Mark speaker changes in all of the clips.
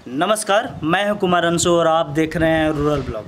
Speaker 1: नमस्कार, मैं हूं कुमार अंशु और आप देख रहे हैं रूरल ब्लॉग।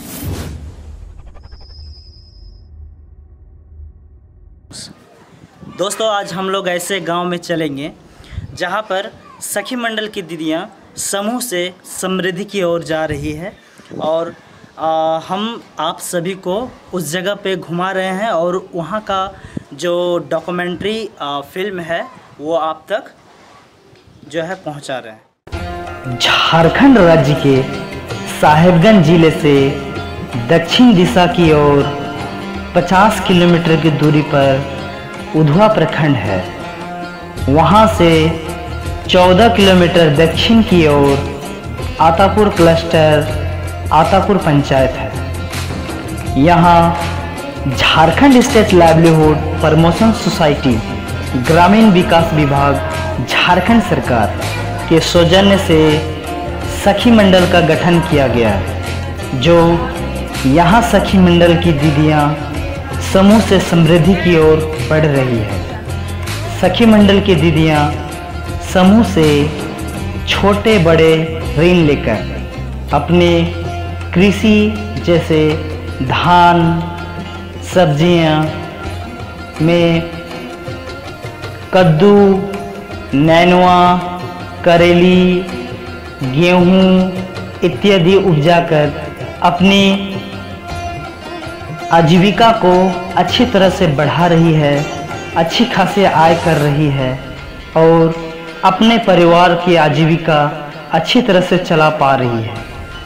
Speaker 1: दोस्तों, आज हम लोग ऐसे गांव में चलेंगे जहां पर सखी मंडल की दीदियां समूह से समृद्धि की ओर जा रही है और हम आप सभी को उस जगह पे घुमा रहे हैं और वहां का जो डॉक्यूमेंट्री फिल्म है वो आप तक जो है पहुंचा रहे हैं।
Speaker 2: झारखंड राज्य के साहेबगंज जिले से दक्षिण दिशा की ओर 50 किलोमीटर की दूरी पर उधवा प्रखंड है। वहां से 14 किलोमीटर दक्षिण की ओर आतापुर क्लस्टर आतापुर पंचायत है। यहाँ Jharkhand state livelihood promotion society ग्रामीण विकास विभाग झारखंड सरकार के सौजन्य से सखी मंडल का गठन किया गया है, जो यहाँ सखी मंडल की दीदियाँ समूह से समृद्धि की ओर बढ़ रही है। सखी मंडल की दीदियाँ समूह से छोटे बड़े ऋण लेकर अपने कृषि जैसे धान सब्जियाँ में कद्दू नैनुआ करेली गेहूं इत्यादि उपजाकर अपनी आजीविका को अच्छी तरह से बढ़ा रही है, अच्छी खासी आय कर रही है और अपने परिवार की आजीविका अच्छी तरह से चला पा रही है।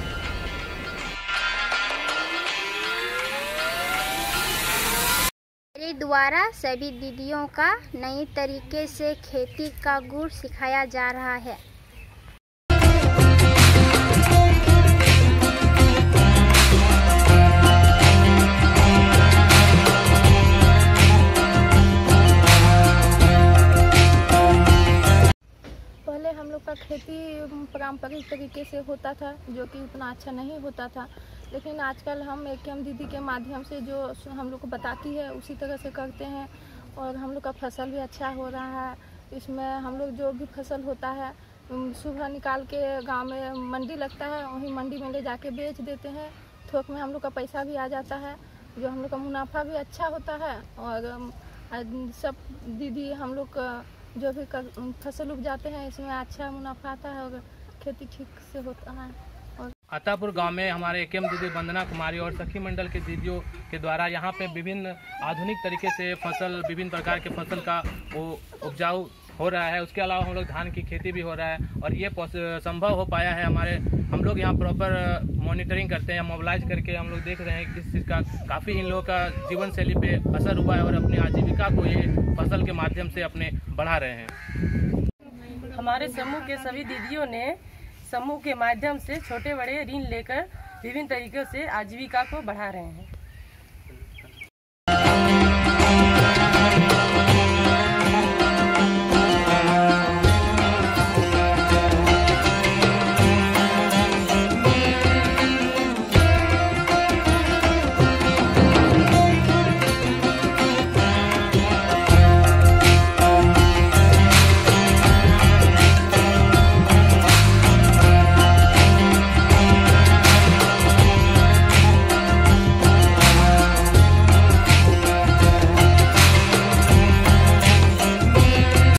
Speaker 3: मेरे द्वारा सभी दीदियों का नई तरीके से खेती का गुण सिखाया जा रहा है।
Speaker 4: पहले हम लोग का खेती पारंपरिक तरीके से होता था, जो कि उतना अच्छा नहीं होता था, लेकिन आजकल हम एकेएम दीदी के माध्यम से जो हम लोग को बताती है उसी तरह से करते हैं और हम लोग का फसल भी अच्छा हो रहा है। इसमें हम लोग जो भी फसल होता है सुबह निकाल के गांव में मंडी लगता है, वहीं मंडी में ले जाके बेच देते हैं। थोक में हम लोग का पैसा भी आ जाता है, जो हम लोग का मुनाफा भी अच्छा होता है और सब दीदी हम लोग जो भी फसल उपजाते हैं इसमें अच्छा मुनाफा आता है और खेती ठीक से होता है। और
Speaker 5: आतापुर गांव में हमारे एकेएम दीदी वंदना कुमारी और सखी मंडल के दीदियों के द्वारा यहाँ पे विभिन्न आधुनिक तरीके से फसल विभिन्न प्रकार के फसल का वो उपजाऊ हो रहा है। उसके अलावा हम लोग धान की खेती भी हो रहा है और ये संभव हो पाया है हम लोग यहाँ प्रॉपर मॉनिटरिंग करते हैं, मोबिलाइज करके हम लोग देख रहे हैं किस चीज़ का काफ़ी इन लोगों का जीवन शैली पे असर हुआ है और अपनी आजीविका को ये फसल के माध्यम से अपने बढ़ा रहे हैं।
Speaker 6: हमारे समूह के सभी दीदियों ने समूह के माध्यम से छोटे बड़े ऋण लेकर विभिन्न तरीकों से आजीविका को बढ़ा रहे हैं।